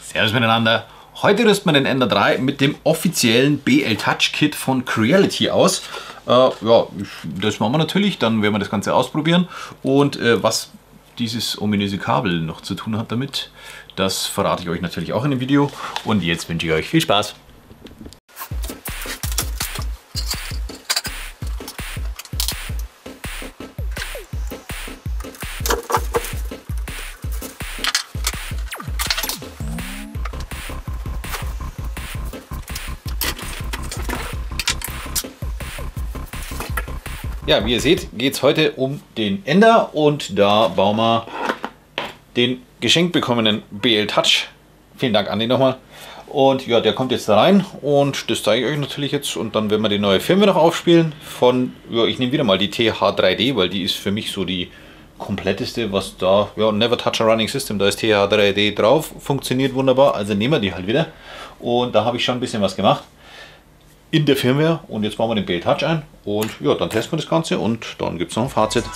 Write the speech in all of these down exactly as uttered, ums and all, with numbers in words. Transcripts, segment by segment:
Servus miteinander. Heute rüsten wir den Ender drei mit dem offiziellen B L Touch Kit von Creality aus. Äh, ja, das machen wir natürlich, dann werden wir das Ganze ausprobieren. Und äh, was dieses ominöse Kabel noch zu tun hat damit, das verrate ich euch natürlich auch in dem Video. Und jetzt wünsche ich euch viel Spaß. Ja, wie ihr seht, geht es heute um den Ender und da bauen wir den geschenkt bekommenen B L Touch. Vielen Dank, Andi, nochmal. Und ja, der kommt jetzt da rein und das zeige ich euch natürlich jetzt. Und dann werden wir die neue Firmware noch aufspielen von, ja, ich nehme wieder mal die T H drei D, weil die ist für mich so die kompletteste, was da, ja, Never Touch a Running System, da ist T H drei D drauf, funktioniert wunderbar, also nehmen wir die halt wieder. Und da habe ich schon ein bisschen was gemacht in der Firmware und jetzt bauen wir den B L Touch ein und ja, dann testen wir das Ganze und dann gibt es noch ein Fazit.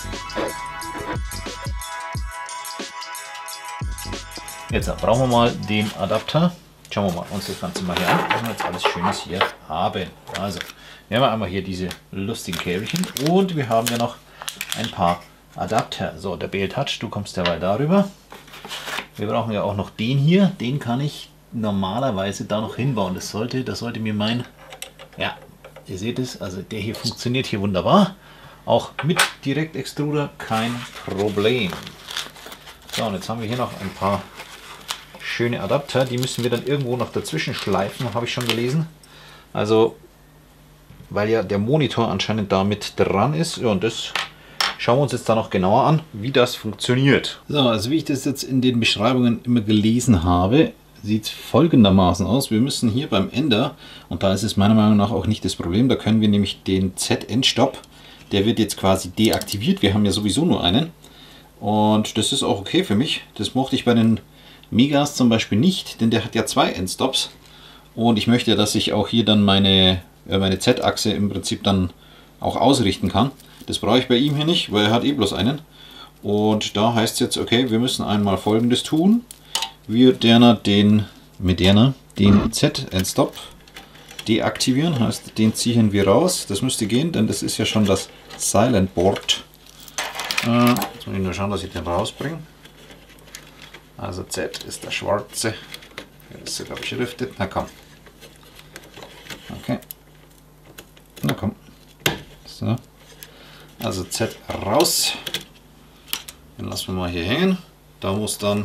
Jetzt brauchen wir mal den Adapter. Schauen wir mal uns das Ganze mal hier an, was wir jetzt alles Schönes hier haben. Also, wir haben einmal hier diese lustigen Käbelchen und wir haben ja noch ein paar Adapter. So, der B L Touch, du kommst derweil darüber. Wir brauchen ja auch noch den hier, den kann ich normalerweise da noch hinbauen. Das sollte, das sollte mir mein, ja, ihr seht es, also der hier funktioniert hier wunderbar. Auch mit Direktextruder kein Problem. So, und jetzt haben wir hier noch ein paar schöne Adapter, die müssen wir dann irgendwo noch dazwischen schleifen, habe ich schon gelesen. Also, weil ja der Monitor anscheinend da mit dran ist. Ja, und das schauen wir uns jetzt da noch genauer an, wie das funktioniert. So, also wie ich das jetzt in den Beschreibungen immer gelesen habe, sieht es folgendermaßen aus. Wir müssen hier beim Ender, und da ist es meiner Meinung nach auch nicht das Problem, da können wir nämlich den Z-Endstop, der wird jetzt quasi deaktiviert. Wir haben ja sowieso nur einen. Und das ist auch okay für mich. Das mochte ich bei den Megas zum Beispiel nicht, denn der hat ja zwei Endstops. Und ich möchte, dass ich auch hier dann meine, äh, meine Z-Achse im Prinzip dann auch ausrichten kann. Das brauche ich bei ihm hier nicht, weil er hat eh bloß einen. Und da heißt es jetzt, okay, wir müssen einmal Folgendes tun. Wir den, mit der den Z-Endstop deaktivieren, heißt, den ziehen wir raus. Das müsste gehen, denn das ist ja schon das Silent Board. Äh, jetzt muss ich nur schauen, dass ich den rausbringe. Also Z ist der schwarze. Das ist sogar beschriftet. Na komm. Okay. Na komm. So. Also Z raus. Den lassen wir mal hier hängen. Da muss dann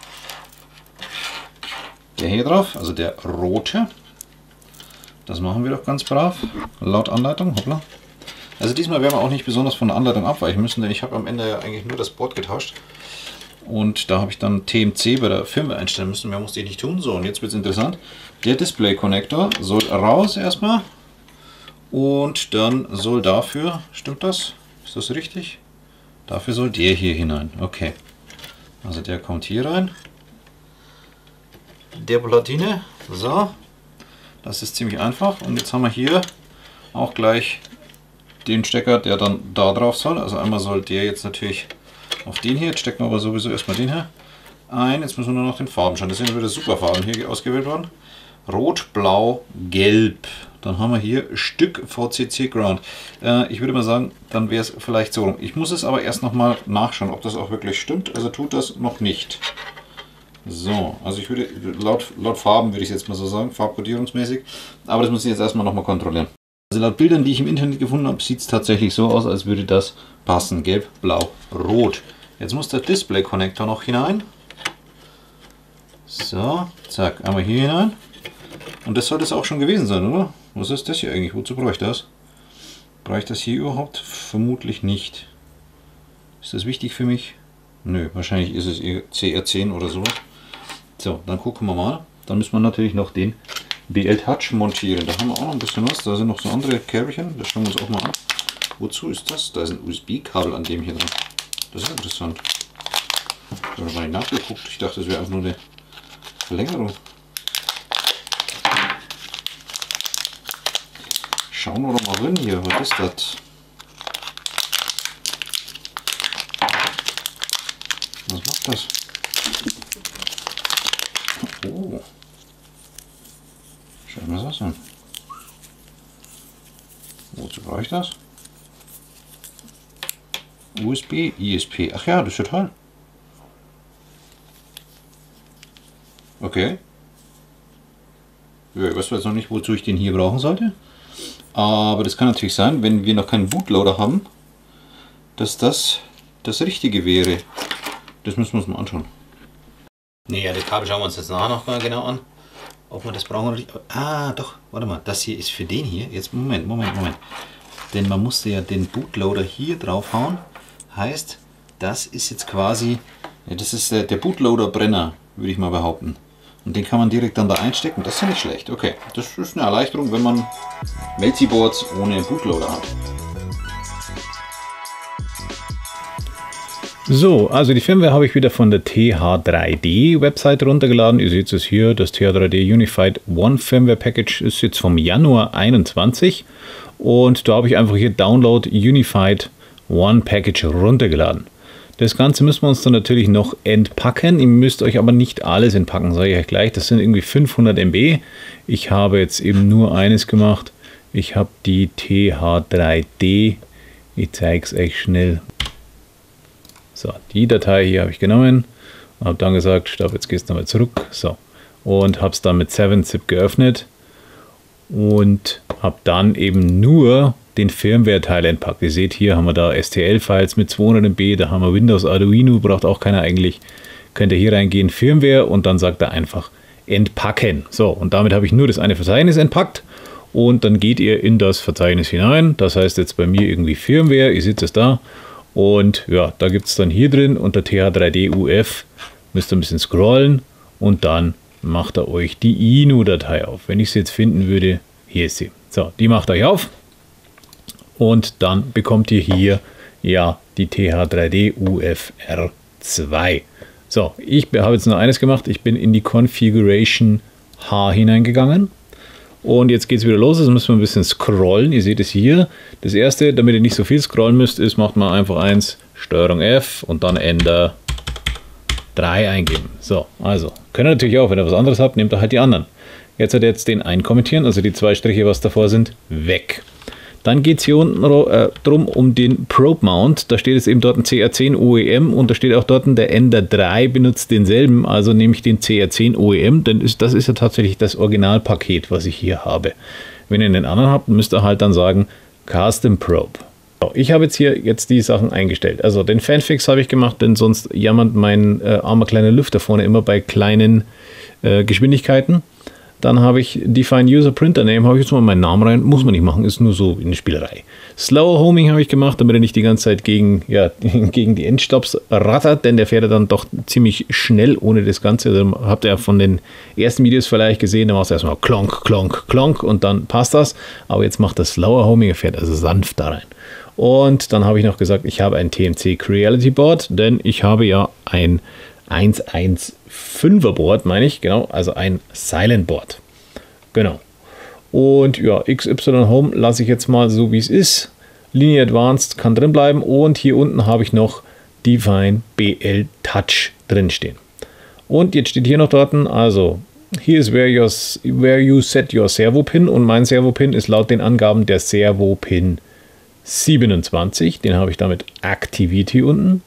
der hier drauf, also der rote. Das machen wir doch ganz brav. Laut Anleitung. Hoppla. Also diesmal werden wir auch nicht besonders von der Anleitung abweichen müssen, denn ich habe am Ende ja eigentlich nur das Board getauscht. Und da habe ich dann T M C bei der Firmware einstellen müssen. Mehr musste ich nicht tun. So, und jetzt wird es interessant. Der Display-Connector soll raus erstmal. Und dann soll dafür, stimmt das? Ist das richtig? Dafür soll der hier hinein. Okay. Also der kommt hier rein. Der Platine. So. Das ist ziemlich einfach. Und jetzt haben wir hier auch gleich den Stecker, der dann da drauf soll. Also einmal soll der jetzt natürlich auf den hier. Jetzt stecken wir aber sowieso erstmal den hier ein. Jetzt müssen wir nur noch den Farben schauen. Das sind wieder super Farben hier ausgewählt worden. Rot, Blau, Gelb. Dann haben wir hier Stück V C C Ground. Äh, ich würde mal sagen, dann wäre es vielleicht so rum. Ich muss es aber erst nochmal nachschauen, ob das auch wirklich stimmt. Also tut das noch nicht. So, also ich würde, laut, laut Farben würde ich jetzt mal so sagen, farbkodierungsmäßig. Aber das muss ich jetzt erstmal nochmal kontrollieren. Also laut Bildern, die ich im Internet gefunden habe, sieht es tatsächlich so aus, als würde das passen. Gelb, Blau, Rot. Jetzt muss der Display-Connector noch hinein. So, zack, einmal hier hinein. Und das sollte es auch schon gewesen sein, oder? Was ist das hier eigentlich? Wozu brauche ich das? Brauche ich das hier überhaupt? Vermutlich nicht. Ist das wichtig für mich? Nö, wahrscheinlich ist es C R zehn oder so. So, dann gucken wir mal. Dann müssen wir natürlich noch den B L Touch montieren. Da haben wir auch noch ein bisschen was. Da sind noch so andere Käbelchen. Das schauen wir uns auch mal an. Wozu ist das? Da ist ein U S B-Kabel an dem hier drin. Das ist interessant. Ich habe noch nicht nachgeguckt. Ich dachte, das wäre einfach nur eine Verlängerung. Schauen wir doch mal rein hier. Was ist das? Was macht das? Oh. das was sein? Wozu brauche ich das? U S B, I S P. Ach ja, das ist ja toll. Okay. Ja, ich weiß jetzt noch nicht, wozu ich den hier brauchen sollte. Aber das kann natürlich sein, wenn wir noch keinen Bootloader haben, dass das das Richtige wäre. Das müssen wir uns mal anschauen. Nee, ja, das Kabel schauen wir uns jetzt nachher noch mal genau an. Ob wir das brauchen oder nicht. Ah, doch, warte mal, das hier ist für den hier. Jetzt, Moment, Moment, Moment. Denn man musste ja den Bootloader hier draufhauen. Heißt, das ist jetzt quasi, ja, das ist der, der Bootloader-Brenner, würde ich mal behaupten. Und den kann man direkt dann da einstecken. Das ist ja nicht schlecht. Okay, das ist eine Erleichterung, wenn man Melty-Boards ohne Bootloader hat. So, also die Firmware habe ich wieder von der T H drei D Website runtergeladen. Ihr seht es hier, das T H drei D Unified One Firmware Package ist jetzt vom Januar einundzwanzig. Und da habe ich einfach hier Download Unified One Package runtergeladen. Das Ganze müssen wir uns dann natürlich noch entpacken. Ihr müsst euch aber nicht alles entpacken, sage ich euch gleich. Das sind irgendwie fünfhundert Megabyte. Ich habe jetzt eben nur eines gemacht. Ich habe die T H drei D. Ich zeige es euch schnell. So, die Datei hier habe ich genommen. Habe dann gesagt, stopp, jetzt gehst du nochmal zurück. So, und habe es dann mit seven zip geöffnet. Und habe dann eben nur den Firmware-Teil entpackt. Ihr seht, hier haben wir da S T L-Files mit zweihundert Megabyte, da haben wir Windows Arduino, braucht auch keiner eigentlich. Könnt ihr hier reingehen, Firmware, und dann sagt er einfach entpacken. So, und damit habe ich nur das eine Verzeichnis entpackt und dann geht ihr in das Verzeichnis hinein. Das heißt jetzt bei mir irgendwie Firmware, ihr seht es da, und ja, da gibt es dann hier drin unter T H drei D U F, müsst ihr ein bisschen scrollen und dann macht er euch die I N U-Datei auf. Wenn ich sie jetzt finden würde, hier ist sie. So, die macht euch auf. Und dann bekommt ihr hier ja die T H drei D U F R zwei. So, ich habe jetzt nur eines gemacht. Ich bin in die Configuration H hineingegangen. Und jetzt geht es wieder los. Jetzt müssen wir ein bisschen scrollen. Ihr seht es hier. Das erste, damit ihr nicht so viel scrollen müsst, ist, macht man einfach eins, Steuerung F und dann Enter drei eingeben. So, also, könnt ihr natürlich auch, wenn ihr was anderes habt, nehmt ihr halt die anderen. Jetzt hat er jetzt den einkommentieren, also die zwei Striche, was davor sind, weg. Dann geht es hier unten äh, drum um den Probe Mount. Da steht jetzt eben dort ein C R zehn O E M und da steht auch dort, der Ender drei benutzt denselben. Also nehme ich den C R zehn O E M, denn ist, das ist ja tatsächlich das Originalpaket, was ich hier habe. Wenn ihr einen anderen habt, müsst ihr halt dann sagen Custom Probe. So, ich habe jetzt hier jetzt die Sachen eingestellt. Also den Fanfix habe ich gemacht, denn sonst jammert mein äh, armer kleiner Lüfter vorne immer bei kleinen äh, Geschwindigkeiten. Dann habe ich Define User Printer Name, habe ich jetzt mal meinen Namen rein, muss man nicht machen, ist nur so eine Spielerei. Slower Homing habe ich gemacht, damit er nicht die ganze Zeit gegen, ja, gegen die Endstops rattert, denn der fährt er dann doch ziemlich schnell ohne das Ganze. Also habt ihr von den ersten Videos vielleicht gesehen, da machst du erstmal klonk, klonk, klonk und dann passt das. Aber jetzt macht das Slower Homing, er fährt also sanft da rein. Und dann habe ich noch gesagt, ich habe ein T M C Creality Board, denn ich habe ja ein eins eins fünfer Board, meine ich, genau, also ein Silent Board. Genau. Und ja, X Y Home lasse ich jetzt mal so, wie es ist. Linie Advanced kann drin bleiben und hier unten habe ich noch Define B L Touch drin stehen. Und jetzt steht hier noch dort, also hier ist where, your, where you set your Servo Pin und mein Servo Pin ist laut den Angaben der Servo Pin siebenundzwanzig. Den habe ich damit aktiviert hier unten.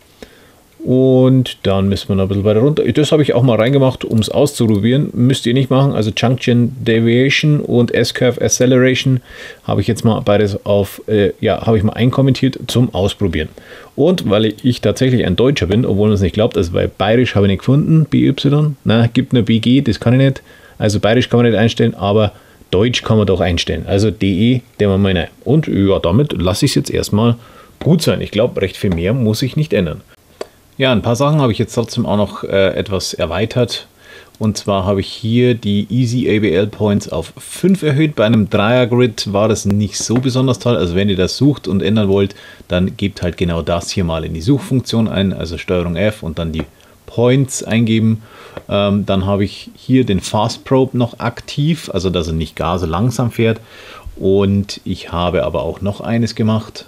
Und dann müssen wir noch ein bisschen weiter runter. Das habe ich auch mal reingemacht, um es auszuprobieren. Müsst ihr nicht machen. Also Junction Deviation und S-Curve Acceleration habe ich jetzt mal beides auf, äh, ja, habe ich mal einkommentiert zum Ausprobieren. Und weil ich tatsächlich ein Deutscher bin, obwohl man es nicht glaubt, also bei Bayerisch habe ich nicht gefunden, B Y, na, gibt nur B G, das kann ich nicht. Also Bayerisch kann man nicht einstellen, aber Deutsch kann man doch einstellen. Also D E, der man meine. Und ja, damit lasse ich es jetzt erstmal gut sein. Ich glaube, recht viel mehr muss ich nicht ändern. Ja, ein paar Sachen habe ich jetzt trotzdem auch noch äh, etwas erweitert. Und zwar habe ich hier die Easy A B L Points auf fünf erhöht. Bei einem Dreier-Grid war das nicht so besonders toll. Also wenn ihr das sucht und ändern wollt, dann gebt halt genau das hier mal in die Suchfunktion ein. Also Steuerung F und dann die Points eingeben. Ähm, dann habe ich hier den Fast Probe noch aktiv, also dass er nicht gar so langsam fährt. Und ich habe aber auch noch eines gemacht.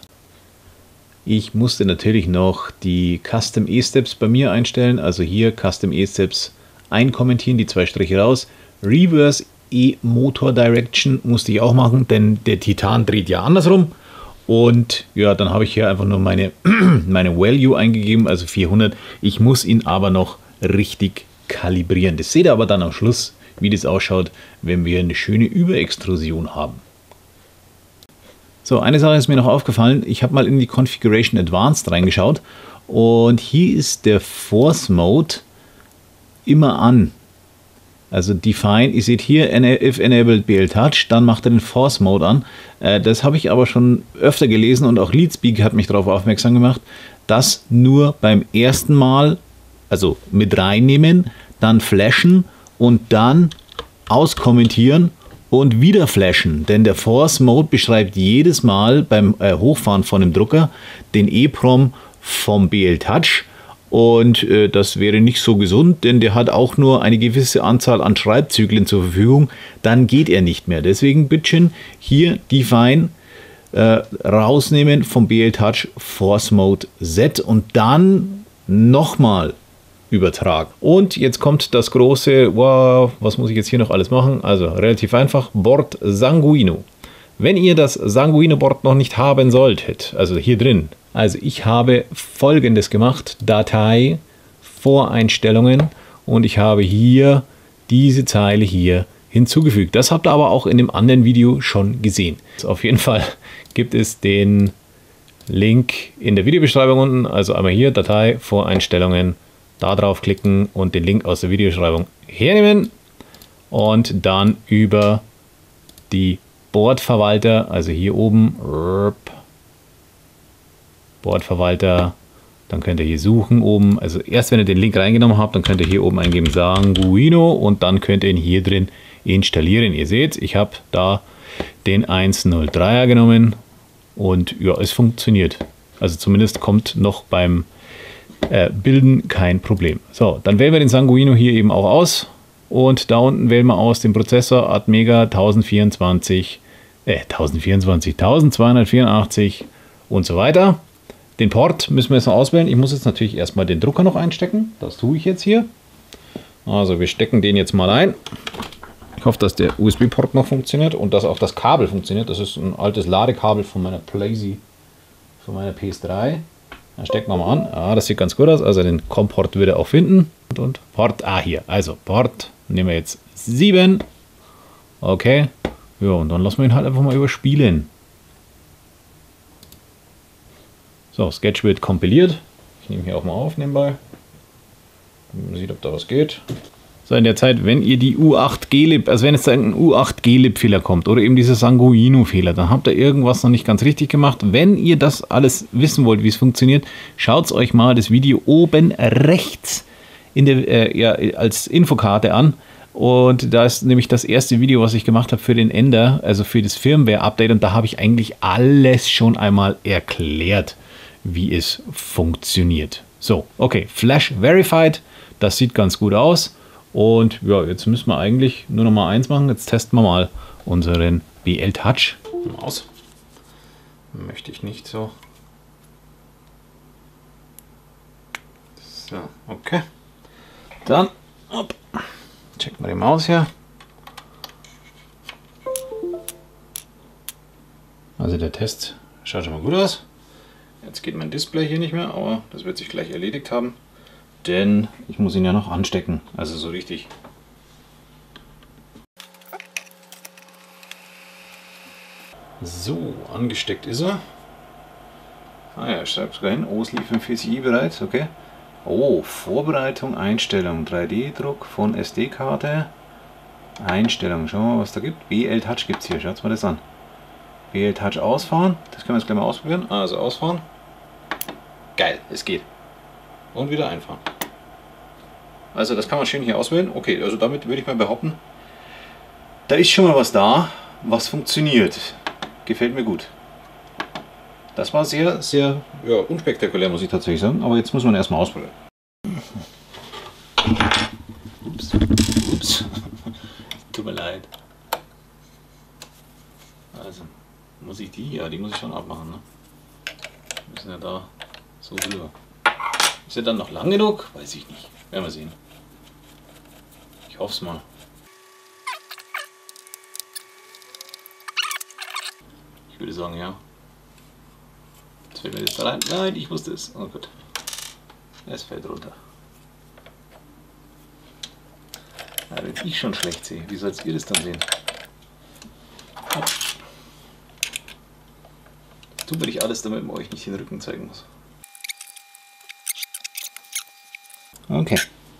Ich musste natürlich noch die Custom E-Steps bei mir einstellen. Also hier Custom E-Steps einkommentieren, die zwei Striche raus. Reverse E-Motor Direction musste ich auch machen, denn der Titan dreht ja andersrum. Und ja, dann habe ich hier einfach nur meine, meine Value eingegeben, also vierhundert. Ich muss ihn aber noch richtig kalibrieren. Das seht ihr aber dann am Schluss, wie das ausschaut, wenn wir eine schöne Überextrusion haben. So, eine Sache ist mir noch aufgefallen. Ich habe mal in die Configuration Advanced reingeschaut und hier ist der Force Mode immer an. Also Define, ihr seht hier, if enabled B L Touch, dann macht er den Force Mode an. Äh, das habe ich aber schon öfter gelesen und auch Leadspeak hat mich darauf aufmerksam gemacht, dass nur beim ersten Mal, also mit reinnehmen, dann flashen und dann auskommentieren und wieder flashen. Denn der Force Mode beschreibt jedes Mal beim äh, Hochfahren von dem Drucker den EEPROM vom B L Touch. Und äh, das wäre nicht so gesund, denn der hat auch nur eine gewisse Anzahl an Schreibzyklen zur Verfügung. Dann geht er nicht mehr. Deswegen bitte hier Define äh, rausnehmen vom B L Touch Force Mode Z und dann nochmal übertragen. Und jetzt kommt das große, wow, was muss ich jetzt hier noch alles machen? Also relativ einfach, Board Sanguino. Wenn ihr das Sanguino Board noch nicht haben solltet, also hier drin, also ich habe Folgendes gemacht, Datei, Voreinstellungen und ich habe hier diese Zeile hier hinzugefügt. Das habt ihr aber auch in dem anderen Video schon gesehen. Also auf jeden Fall gibt es den Link in der Videobeschreibung unten, also einmal hier Datei, Voreinstellungen, da drauf klicken und den Link aus der Videobeschreibung hernehmen und dann über die Bordverwalter, also hier oben, Bordverwalter, dann könnt ihr hier suchen oben, also erst wenn ihr den Link reingenommen habt, dann könnt ihr hier oben eingeben Sanguino und dann könnt ihr ihn hier drin installieren. Ihr seht, ich habe da den hundertdreier genommen und ja, es funktioniert. Also zumindest kommt noch beim äh, Bilden kein Problem. So, dann wählen wir den Sanguino hier eben auch aus und da unten wählen wir aus den Prozessor Atmega tausendvierundzwanzig, äh, tausendvierundzwanzig, tausendzweihundertvierundachtzig und so weiter. Den Port müssen wir jetzt noch auswählen. Ich muss jetzt natürlich erstmal den Drucker noch einstecken. Das tue ich jetzt hier. Also wir stecken den jetzt mal ein. Ich hoffe, dass der U S B-Port noch funktioniert und dass auch das Kabel funktioniert. Das ist ein altes Ladekabel von meiner Playsee, von meiner P S drei. Dann stecken wir mal an. Ah, das sieht ganz gut aus. Also den COM-Port wird er auch finden. Und, und Port, ah hier. Also Port nehmen wir jetzt sieben. Okay. Ja, und dann lassen wir ihn halt einfach mal überspielen. So, Sketch wird kompiliert. Ich nehme hier auch mal auf nebenbei. Man sieht, ob da was geht. So, in der Zeit, wenn ihr die U acht G-Lib, also wenn jetzt da ein U acht G-Lib-Fehler kommt oder eben dieser Sanguino-Fehler, dann habt ihr irgendwas noch nicht ganz richtig gemacht. Wenn ihr das alles wissen wollt, wie es funktioniert, schaut euch mal das Video oben rechts in der, äh, ja, als Infokarte an. Und da ist nämlich das erste Video, was ich gemacht habe für den Ender, also für das Firmware-Update. Und da habe ich eigentlich alles schon einmal erklärt, wie es funktioniert. So, okay, Flash Verified, das sieht ganz gut aus. Und ja, jetzt müssen wir eigentlich nur noch mal eins machen. Jetzt testen wir mal unseren B L Touch. Aus. Möchte ich nicht so. So, okay. Dann, hopp. Checken wir die Maus hier. Also der Test schaut schon mal gut aus. Jetzt geht mein Display hier nicht mehr, aber das wird sich gleich erledigt haben. Denn ich muss ihn ja noch anstecken. Also so richtig. So, angesteckt ist er. Ah ja, ich schreibe sogar hin. O-Sleeve im P C I bereits, okay. Oh, Vorbereitung, Einstellung, drei D-Druck von S D-Karte. Einstellung, schauen wir mal, was da gibt. B L Touch gibt es hier, schaut mal das an. B L Touch ausfahren, das können wir jetzt gleich mal ausprobieren. Also ausfahren. Geil, es geht. Und wieder einfahren. Also das kann man schön hier auswählen. Okay, also damit würde ich mal behaupten, da ist schon mal was da, was funktioniert. Gefällt mir gut. Das war sehr, sehr ja, unspektakulär, muss ich tatsächlich sagen. Aber jetzt muss man erstmal ausprobieren. Ups. Ups. Tut mir leid. Also, muss ich die? Ja, die muss ich schon abmachen. Ne? Wir müssen ja da so rüber. Ist er dann noch lang genug? Weiß ich nicht. Werden wir sehen. Ich hoffe es mal. würde sagen, ja. Jetzt fällt mir das da rein. Nein, ich wusste es. Oh Gott. Es fällt runter. Ja, wenn ich schon schlecht sehe, wie sollt ihr das dann sehen? Tut mir nicht alles, damit man euch nicht den Rücken zeigen muss. Okay.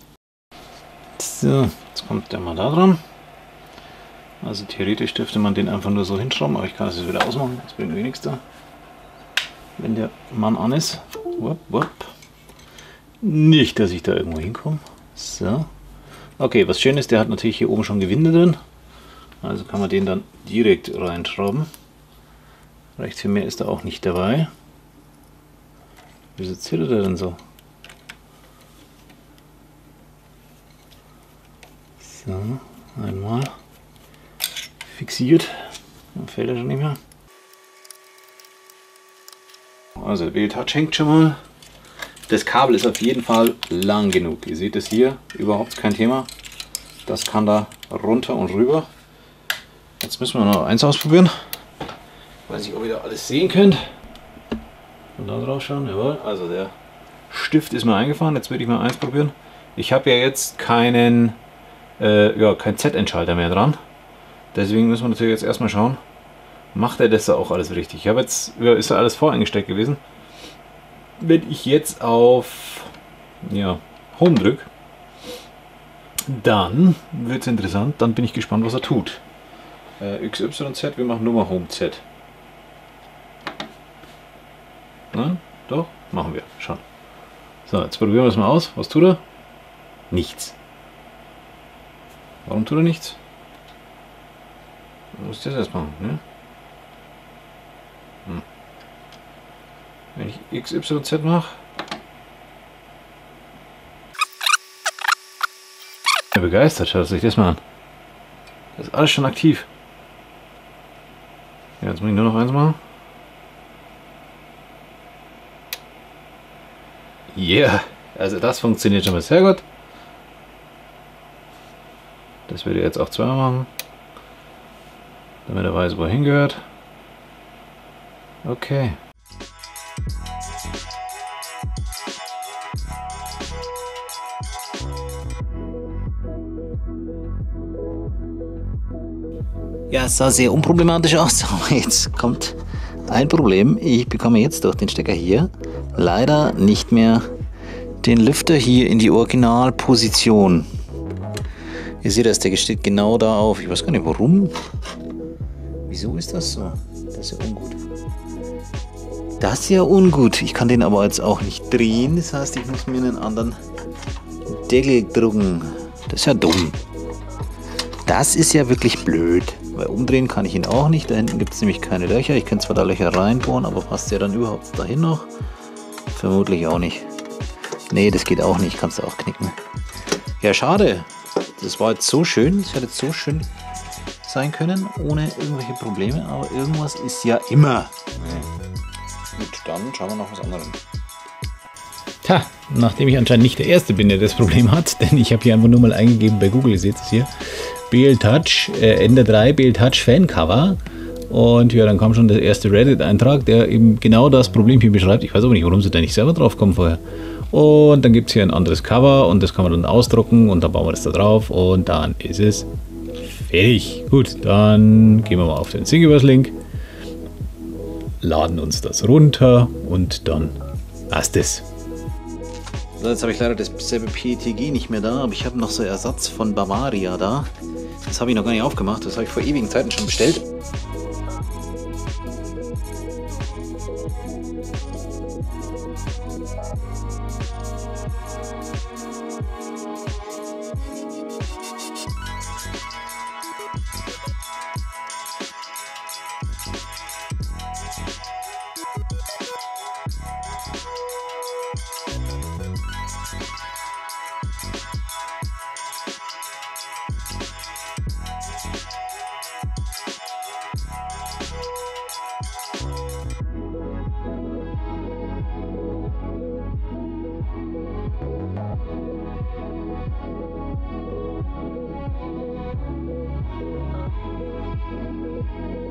So, jetzt kommt der mal da dran. Also theoretisch dürfte man den einfach nur so hinschrauben, aber ich kann das jetzt wieder ausmachen, das bringt eh nichts da. Wenn der Mann an ist. Wupp, wupp. Nicht, dass ich da irgendwo hinkomme. So. Okay, was schön ist, der hat natürlich hier oben schon Gewinde drin. Also kann man den dann direkt reinschrauben. Rechts viel mehr ist da auch nicht dabei. Wieso zittert er denn so? So, einmal fixiert. Dann fällt er schon nicht mehr. Also der W-Touch hängt schon mal. Das Kabel ist auf jeden Fall lang genug. Ihr seht es hier, überhaupt kein Thema. Das kann da runter und rüber. Jetzt müssen wir noch eins ausprobieren. Weiß nicht, ob ihr da alles sehen könnt. Und da drauf schauen, jawohl. Also der Stift ist mir eingefahren. Jetzt würde ich mal eins probieren. Ich habe ja jetzt keinen, äh, ja, kein Z-Entschalter mehr dran. Deswegen müssen wir natürlich jetzt erstmal schauen, macht er das da auch alles richtig. Ich habe jetzt, ja, ist ja alles voreingesteckt gewesen. Wenn ich jetzt auf ja, Home drücke, dann wird es interessant, dann bin ich gespannt, was er tut. Äh, X Y Z, wir machen nur mal Home Z. Nein? Doch? Machen wir. Schon. So, jetzt probieren wir es mal aus. Was tut er? Nichts. Warum tut er nichts? Muss ich das erst machen, ne? Hm. Wenn ich X Y Z mache. Ich bin begeistert, schaut euch das mal an. Das ist alles schon aktiv. Ja, jetzt muss ich nur noch eins machen. Ja, yeah. Also das funktioniert schon mal sehr gut. Das würde ich jetzt auch zweimal machen, damit er weiß, wo er hingehört. Okay. Ja, es sah sehr unproblematisch aus, aber jetzt kommt ein Problem. Ich bekomme jetzt durch den Stecker hier leider nicht mehr den Lüfter hier in die Originalposition. Ihr seht das, der steht genau da auf. Ich weiß gar nicht warum. Wieso ist das so? Das ist ja ungut. Das ist ja ungut. Ich kann den aber jetzt auch nicht drehen. Das heißt, ich muss mir einen anderen Deckel drucken. Das ist ja dumm. Das ist ja wirklich blöd. Weil umdrehen kann ich ihn auch nicht. Da hinten gibt es nämlich keine Löcher. Ich kann zwar da Löcher reinbohren, aber passt der dann überhaupt dahin noch? Vermutlich auch nicht. Nee, das geht auch nicht. Kannst du auch knicken. Ja, schade. Das war jetzt so schön. Das hätte jetzt so schön sein können, ohne irgendwelche Probleme. Aber irgendwas ist ja immer. Gut, dann schauen wir noch was anderes. Tja, nachdem ich anscheinend nicht der Erste bin, der das Problem hat, denn ich habe hier einfach nur mal eingegeben bei Google, ihr seht es hier, B L Touch, äh, Ender drei, B L Touch Fancover. Und ja, dann kam schon der erste Reddit-Eintrag, der eben genau das Problem hier beschreibt. Ich weiß aber nicht, warum sie da nicht selber drauf kommen vorher. Und dann gibt es hier ein anderes Cover und das kann man dann ausdrucken und dann bauen wir das da drauf und dann ist es fertig. Gut, dann gehen wir mal auf den Thingiverse-Link, laden uns das runter und dann passt es. So, jetzt habe ich leider dasselbe P E T G nicht mehr da, aber ich habe noch so Ersatz von Bavaria da. Das habe ich noch gar nicht aufgemacht, das habe ich vor ewigen Zeiten schon bestellt.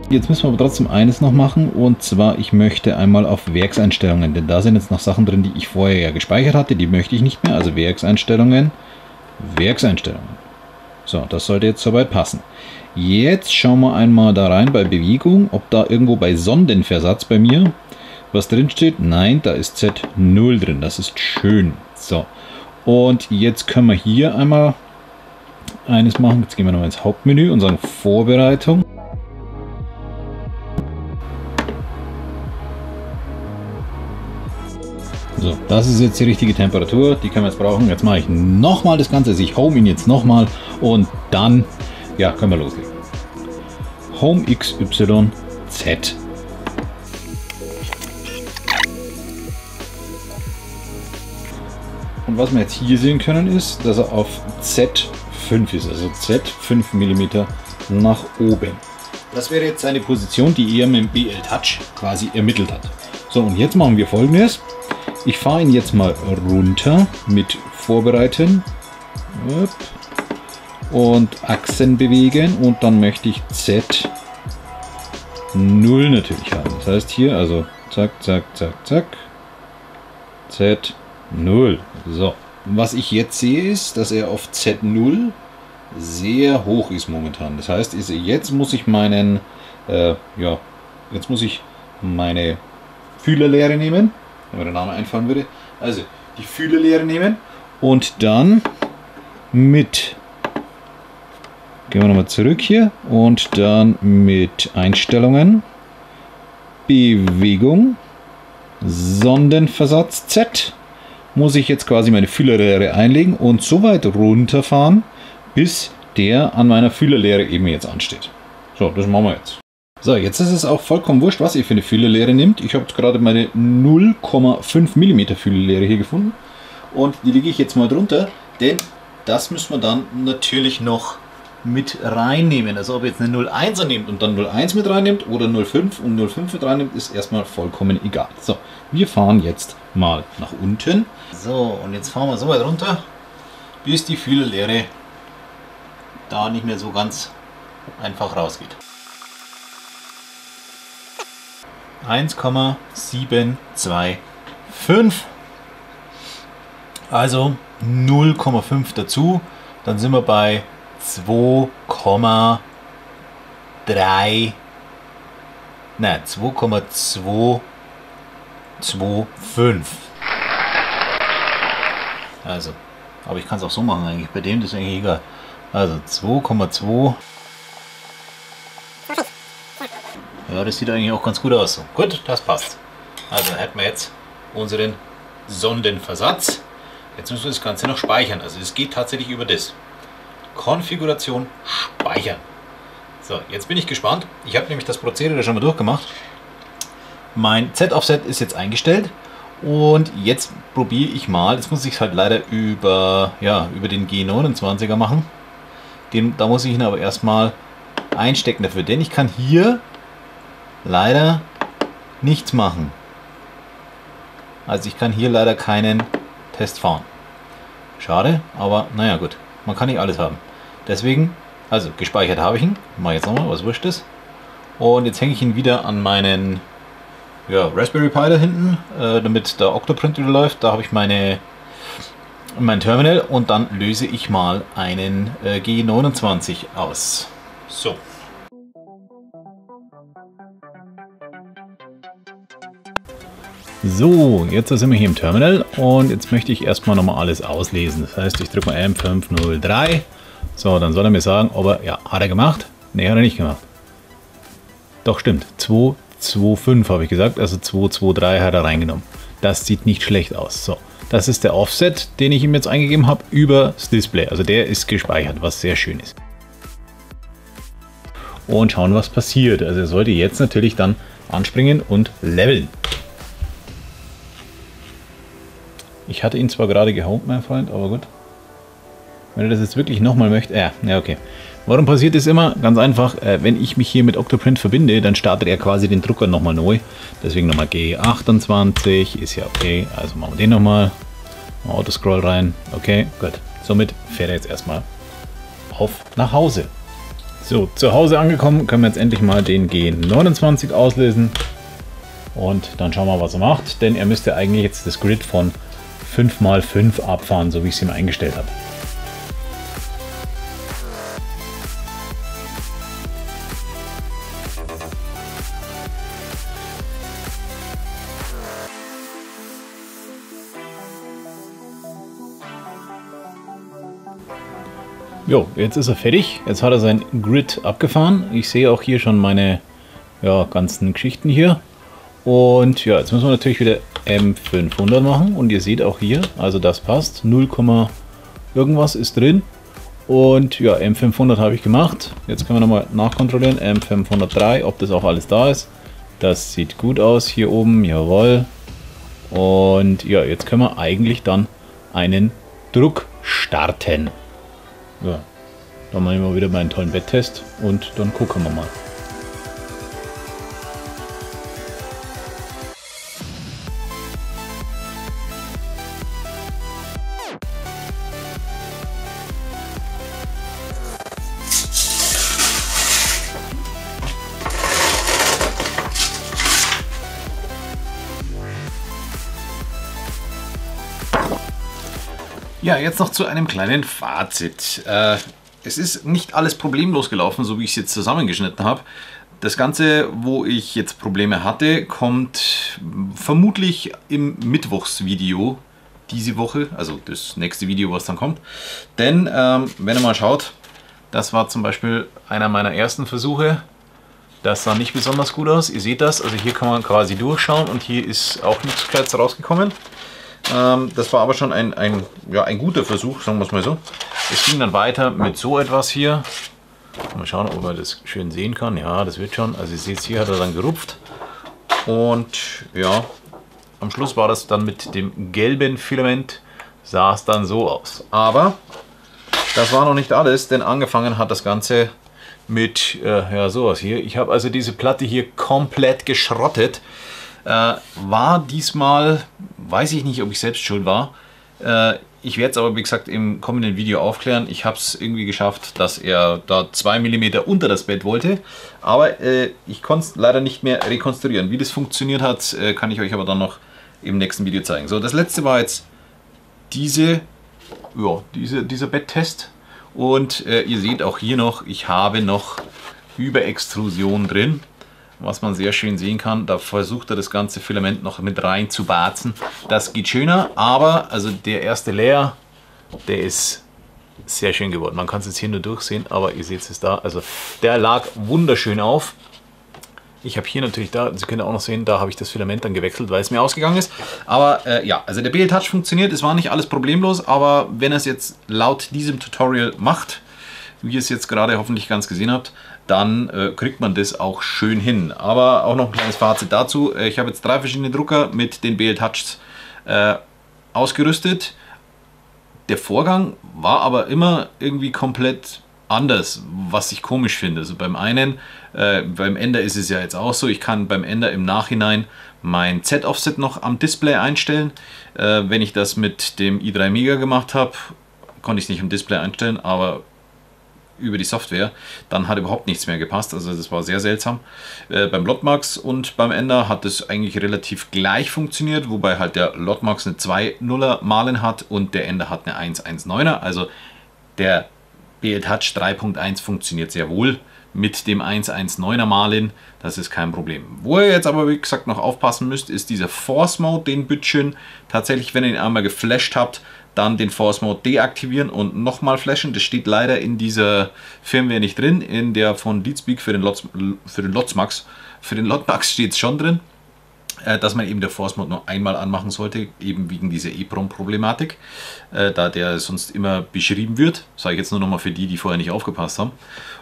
Jetzt müssen wir aber trotzdem eines noch machen, und zwar ich möchte einmal auf Werkseinstellungen, denn da sind jetzt noch Sachen drin, die ich vorher ja gespeichert hatte, die möchte ich nicht mehr, also Werkseinstellungen, Werkseinstellungen. So, das sollte jetzt soweit passen. Jetzt schauen wir einmal da rein bei Bewegung, ob da irgendwo bei Sondenversatz bei mir was drin steht. Nein, da ist Z null drin, das ist schön. So, und jetzt können wir hier einmal eines machen, jetzt gehen wir nochmal ins Hauptmenü und sagen Vorbereitung. So, das ist jetzt die richtige Temperatur, die können wir jetzt brauchen. Jetzt mache ich nochmal das Ganze, also ich home ihn jetzt nochmal und dann, ja, können wir loslegen. Home X Y Z. Und was wir jetzt hier sehen können ist, dass er auf Z fünf ist, also Z fünf Millimeter nach oben. Das wäre jetzt seine Position, die er mit dem B L Touch quasi ermittelt hat. So, und jetzt machen wir Folgendes. Ich fahre ihn jetzt mal runter mit Vorbereiten und Achsen bewegen, und dann möchte ich Z null natürlich haben. Das heißt hier also zack, zack, zack, zack, Z null. So, was ich jetzt sehe ist, dass er auf Z null sehr hoch ist momentan. Das heißt, jetzt muss ich meinen, äh, ja, jetzt muss ich meine Fühlerlehre nehmen, wenn mir der Name einfallen würde. Also die Fühlerlehre nehmen und dann mit, gehen wir nochmal zurück hier, und dann mit Einstellungen, Bewegung, Sondenversatz Z, muss ich jetzt quasi meine Fühlerlehre einlegen und so weit runterfahren, bis der an meiner Fühlerlehre eben jetzt ansteht. So, das machen wir jetzt. So, jetzt ist es auch vollkommen wurscht, was ihr für eine Fühlerlehre nimmt. Ich habe jetzt gerade meine null Komma fünf Millimeter Fühlerlehre hier gefunden und die lege ich jetzt mal drunter, denn das müssen wir dann natürlich noch mit reinnehmen. Also ob ihr jetzt eine null Komma eins nehmt und dann null Komma eins mit reinnimmt oder null Komma fünf und null Komma fünf mit reinnimmt, ist erstmal vollkommen egal. So, wir fahren jetzt mal nach unten. So, und jetzt fahren wir so weit runter, bis die Fühlerlehre da nicht mehr so ganz einfach rausgeht. eins Komma sieben zwei fünf, also null Komma fünf dazu, dann sind wir bei zwei Komma drei, nein, zwei Komma zwei zwei fünf. Also, aber ich kann es auch so machen eigentlich, bei dem das ist eigentlich egal. Also zwei Komma zwei. Ja, das sieht eigentlich auch ganz gut aus. So, gut, das passt. Also hätten wir jetzt unseren Sondenversatz. Jetzt müssen wir das Ganze noch speichern. Also es geht tatsächlich über das. Konfiguration speichern. So, jetzt bin ich gespannt. Ich habe nämlich das Prozedere schon mal durchgemacht. Mein Z-Offset ist jetzt eingestellt. Und jetzt probiere ich mal, jetzt muss ich es halt leider über, ja, über den G neunundzwanziger machen. Den, da muss ich ihn aber erstmal einstecken dafür, denn ich kann hier leider nichts machen. Also ich kann hier leider keinen Test fahren. Schade, aber naja gut, man kann nicht alles haben. Deswegen, also gespeichert habe ich ihn, mache jetzt nochmal, was wurscht ist. Und jetzt hänge ich ihn wieder an meinen, ja, Raspberry Pi da hinten, äh, damit der Octoprint wieder läuft. Da habe ich meine mein Terminal und dann löse ich mal einen äh, G neunundzwanzig aus. So. So, jetzt sind wir hier im Terminal und jetzt möchte ich erstmal nochmal alles auslesen. Das heißt, ich drücke mal M fünf null drei. So, dann soll er mir sagen, ob er, ja, hat er gemacht? Ne, hat er nicht gemacht. Doch, stimmt. zwei zwei fünf habe ich gesagt, also zwei zwei drei hat er reingenommen. Das sieht nicht schlecht aus. So, das ist der Offset, den ich ihm jetzt eingegeben habe, über das Display. Also der ist gespeichert, was sehr schön ist. Und schauen, was passiert. Also er sollte jetzt natürlich dann anspringen und leveln. Ich hatte ihn zwar gerade gehomt, mein Freund, aber gut. Wenn er das jetzt wirklich nochmal möchte, ja, ja, okay. Warum passiert das immer? Ganz einfach, äh, wenn ich mich hier mit Octoprint verbinde, dann startet er quasi den Drucker nochmal neu. Deswegen nochmal G achtundzwanzig, ist ja okay. Also machen wir den nochmal. Autoscroll rein. Okay, gut. Somit fährt er jetzt erstmal auf nach Hause. So, zu Hause angekommen, können wir jetzt endlich mal den G neunundzwanzig auslesen. Und dann schauen wir, was er macht. Denn er müsste eigentlich jetzt das Grid von fünf mal fünf abfahren, so wie ich es ihm eingestellt habe. Jo, jetzt ist er fertig. Jetzt hat er sein Grid abgefahren. Ich sehe auch hier schon meine ja, ganzen Geschichten hier. Und ja, jetzt müssen wir natürlich wieder M fünfhundert machen. Und ihr seht auch hier, also das passt. null, irgendwas ist drin. Und ja, M fünfhundert habe ich gemacht. Jetzt können wir nochmal nachkontrollieren. M fünfhundertdrei, ob das auch alles da ist. Das sieht gut aus hier oben. Jawohl. Und ja, jetzt können wir eigentlich dann einen Druck starten. Ja, dann machen wir mal wieder meinen tollen Betttest und dann gucken wir mal. Ja, jetzt noch zu einem kleinen Fazit. Äh, es ist nicht alles problemlos gelaufen, so wie ich es jetzt zusammengeschnitten habe. Das Ganze, wo ich jetzt Probleme hatte, kommt vermutlich im Mittwochsvideo diese Woche, also das nächste Video, was dann kommt. Denn, ähm, wenn ihr mal schaut, das war zum Beispiel einer meiner ersten Versuche. Das sah nicht besonders gut aus. Ihr seht das, also hier kann man quasi durchschauen und hier ist auch nichts Gescheites rausgekommen. Das war aber schon ein, ein, ja, ein guter Versuch, sagen wir es mal so. Es ging dann weiter mit so etwas hier. Mal schauen, ob man das schön sehen kann. Ja, das wird schon. Also ihr seht, hier hat er dann gerupft. Und ja, am Schluss war das dann mit dem gelben Filament, sah es dann so aus. Aber das war noch nicht alles, denn angefangen hat das Ganze mit äh, ja, sowas hier. Ich habe also diese Platte hier komplett geschrottet. Äh, war diesmal, weiß ich nicht, ob ich selbst schuld war. Äh, ich werde es aber, wie gesagt, im kommenden Video aufklären. Ich habe es irgendwie geschafft, dass er da zwei Millimeter unter das Bett wollte. Aber äh, ich konnte es leider nicht mehr rekonstruieren. Wie das funktioniert hat, äh, kann ich euch aber dann noch im nächsten Video zeigen. So, das letzte war jetzt diese, ja, diese, dieser Betttest. Und äh, ihr seht auch hier noch, ich habe noch Überextrusion drin. Was man sehr schön sehen kann, da versucht er das ganze Filament noch mit rein zu barzen. Das geht schöner, aber also der erste Layer, der ist sehr schön geworden. Man kann es jetzt hier nur durchsehen, aber ihr seht es da. Also der lag wunderschön auf. Ich habe hier natürlich da, Sie können auch noch sehen, da habe ich das Filament dann gewechselt, weil es mir ausgegangen ist. Aber äh, ja, also der B L Touch funktioniert, es war nicht alles problemlos, aber wenn er es jetzt laut diesem Tutorial macht, wie ihr es jetzt gerade hoffentlich ganz gesehen habt, dann äh, kriegt man das auch schön hin. Aber auch noch ein kleines Fazit dazu. Ich habe jetzt drei verschiedene Drucker mit den B L Touchs äh, ausgerüstet. Der Vorgang war aber immer irgendwie komplett anders, was ich komisch finde. Also beim einen, äh, beim Ender ist es ja jetzt auch so, ich kann beim Ender im Nachhinein mein Z-Offset noch am Display einstellen. Äh, wenn ich das mit dem i drei Mega gemacht habe, konnte ich es nicht im Display einstellen, aber über die Software, dann hat überhaupt nichts mehr gepasst. Also das war sehr seltsam. Äh, beim Lotmax und beim Ender hat es eigentlich relativ gleich funktioniert, wobei halt der Lotmax eine zwei nuller Malen hat und der Ender hat eine eins eins neuner. Also der B L Touch drei Punkt eins funktioniert sehr wohl mit dem eins eins neuner Malen. Das ist kein Problem. Wo ihr jetzt aber, wie gesagt, noch aufpassen müsst, ist dieser Force Mode, den Bütchen. Tatsächlich, wenn ihr ihn einmal geflasht habt, dann den Force Mode deaktivieren und nochmal flashen. Das steht leider in dieser Firmware nicht drin. In der von Leadspeak für den, Lots, für den Lotmax. Für den Lotmax steht es schon drin, äh, dass man eben der Force Mode nur einmal anmachen sollte, eben wegen dieser EEPROM-Problematik, äh, da der sonst immer beschrieben wird. Sage ich jetzt nur nochmal für die, die vorher nicht aufgepasst haben.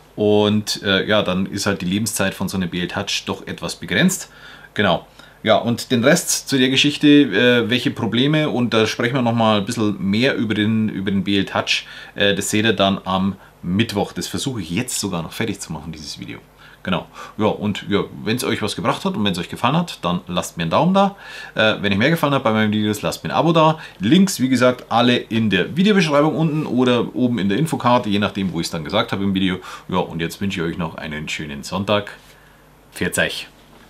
Und äh, ja, dann ist halt die Lebenszeit von so einem B L Touch doch etwas begrenzt. Genau. Ja, und den Rest zu der Geschichte, äh, welche Probleme, und da sprechen wir nochmal ein bisschen mehr über den, über den B L Touch, äh, das seht ihr dann am Mittwoch. Das versuche ich jetzt sogar noch fertig zu machen, dieses Video. Genau. Ja, und ja, wenn es euch was gebracht hat und wenn es euch gefallen hat, dann lasst mir einen Daumen da. Äh, wenn euch mehr gefallen hat bei meinen Videos, lasst mir ein Abo da. Links, wie gesagt, alle in der Videobeschreibung unten oder oben in der Infokarte, je nachdem, wo ich es dann gesagt habe im Video. Ja, und jetzt wünsche ich euch noch einen schönen Sonntag. Pfiat euch.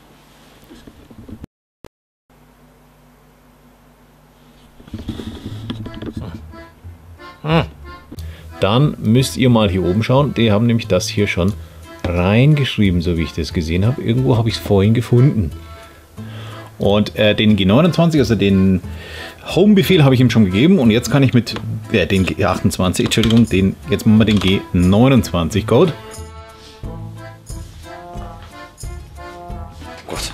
Hm. Dann müsst ihr mal hier oben schauen. Die haben nämlich das hier schon reingeschrieben, so wie ich das gesehen habe. Irgendwo habe ich es vorhin gefunden. Und äh, den G neunundzwanzig, also den Home-Befehl habe ich ihm schon gegeben. Und jetzt kann ich mit äh, den G achtundzwanzig, Entschuldigung, den, jetzt machen wir den G neunundzwanzig Code. Gut.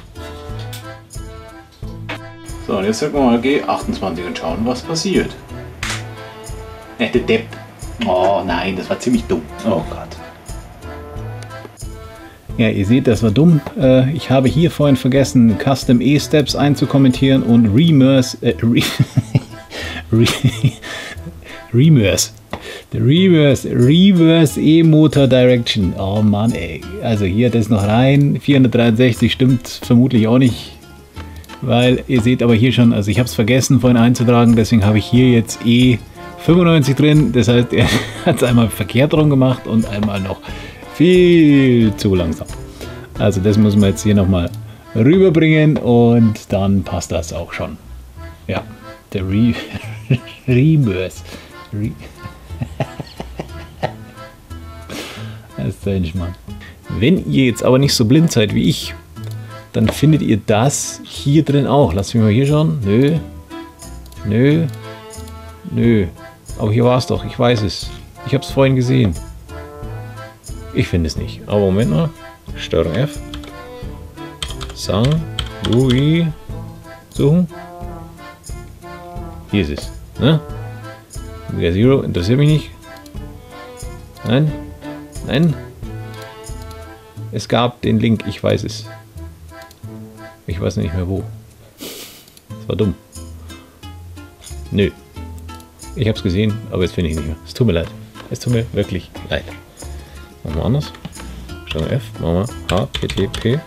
So, und jetzt drücken wir mal G achtundzwanzig und schauen, was passiert. Äh, der Depp. Oh nein, das war ziemlich dumm. Oh Gott. Ja, ihr seht, das war dumm. Äh, ich habe hier vorhin vergessen, Custom E-Steps einzukommentieren und Remerse, äh, Re Re Remerse. Der Reverse, Reverse E-Motor Direction. Oh Mann, ey. Also hier das noch rein. vierhundertdreiundsechzig stimmt vermutlich auch nicht. Weil ihr seht aber hier schon, also ich habe es vergessen vorhin einzutragen, deswegen habe ich hier jetzt E fünfundneunzig drin. Das heißt, er hat es einmal verkehrt rum gemacht und einmal noch viel zu langsam. Also das muss man jetzt hier nochmal rüberbringen und dann passt das auch schon. Ja, der Re Reverse. Re das ist der Mann. Wenn ihr jetzt aber nicht so blind seid wie ich, dann findet ihr das hier drin auch. Lasst mich mal hier schauen. Nö. Nö. Nö. Aber hier war es doch. Ich weiß es. Ich habe es vorhin gesehen. Ich finde es nicht. Aber Moment mal. Steuerung F. Sang. Ui. Suchen. Hier ist es. Ne? Mega Zero. Interessiert mich nicht. Nein. Nein. Es gab den Link. Ich weiß es. Ich weiß nicht mehr wo. Das war dumm. Nö. Ich habe es gesehen, aber jetzt finde ich nicht mehr. Es tut mir leid. Es tut mir wirklich leid. Machen wir anders. Steuerung F. Machen wir H T T P.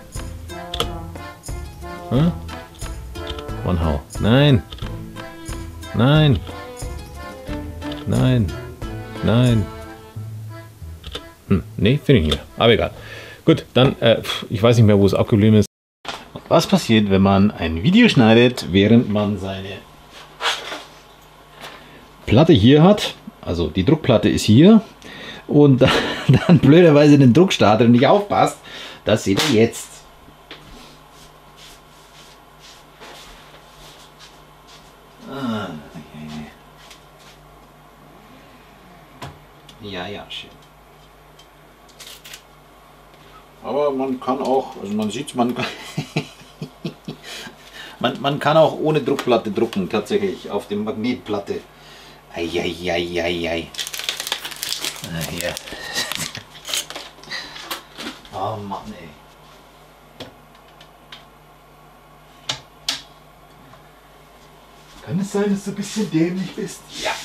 Hm? One How. Nein. Nein. Nein. Nein. Hm. Nee, finde ich nicht mehr. Aber egal. Gut, dann, äh, ich weiß nicht mehr, wo es abgeblieben ist. Was passiert, wenn man ein Video schneidet, während man seine Platte hier hat? Also die Druckplatte ist hier. Und dann, dann blöderweise den Druckstarter nicht aufpasst. Das seht ihr jetzt. Ah, okay. Ja, ja, schön. Aber man kann auch, also man sieht, man kann, man, man kann auch ohne Druckplatte drucken, tatsächlich, auf dem Magnetplatte. Eieieiei. Ah, hier. Oh Mann, ey. Kann es sein, dass du ein bisschen dämlich bist? Ja.